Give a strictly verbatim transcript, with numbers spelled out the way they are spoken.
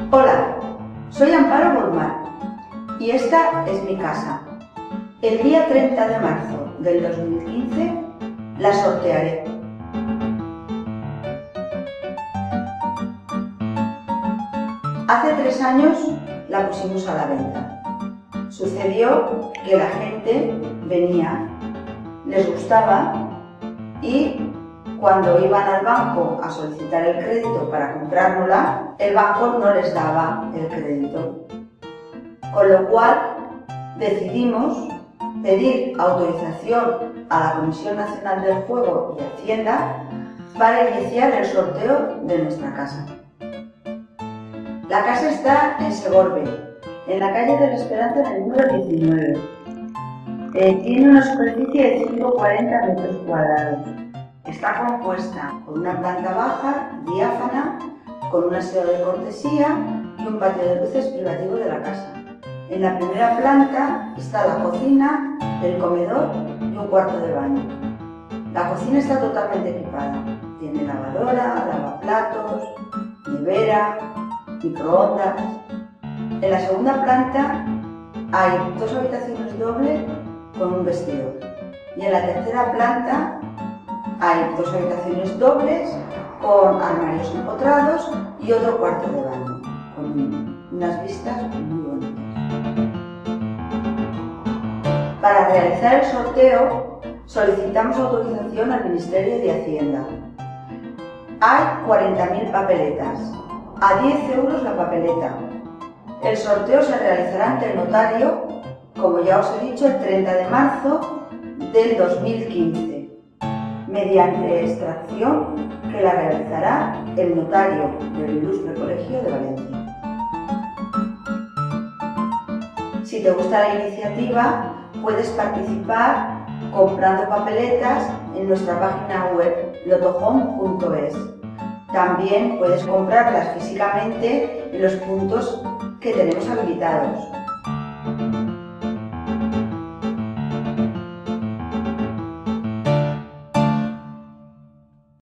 Hola, soy Amparo Gormaz y esta es mi casa. El día treinta de marzo del dos mil quince la sortearé. Hace tres años la pusimos a la venta. Sucedió que la gente venía, les gustaba y cuando iban al banco a solicitar el crédito para comprárnosla, el banco no les daba el crédito. Con lo cual decidimos pedir autorización a la Comisión Nacional del Juego y Hacienda para iniciar el sorteo de nuestra casa. La casa está en Segorbe, en la calle de la Esperanza, en el número diecinueve. Eh, tiene una superficie de ciento cuarenta metros cuadrados. Está compuesta por una planta baja, diáfana, con un aseo de cortesía y un patio de luces privativo de la casa. En la primera planta está la cocina, el comedor y un cuarto de baño. La cocina está totalmente equipada. Tiene lavadora, lavaplatos, nevera, microondas. En la segunda planta hay dos habitaciones dobles con un vestidor. Y en la tercera planta hay dos habitaciones dobles con armarios empotrados y otro cuarto de baño, con unas vistas muy bonitas. Para realizar el sorteo solicitamos autorización al Ministerio de Hacienda. Hay cuarenta mil papeletas, a diez euros la papeleta. El sorteo se realizará ante el notario, como ya os he dicho, el treinta de marzo del dos mil quince. Mediante extracción que la realizará el notario del Ilustre Colegio de Valencia. Si te gusta la iniciativa, puedes participar comprando papeletas en nuestra página web lotohome punto es. También puedes comprarlas físicamente en los puntos que tenemos habilitados.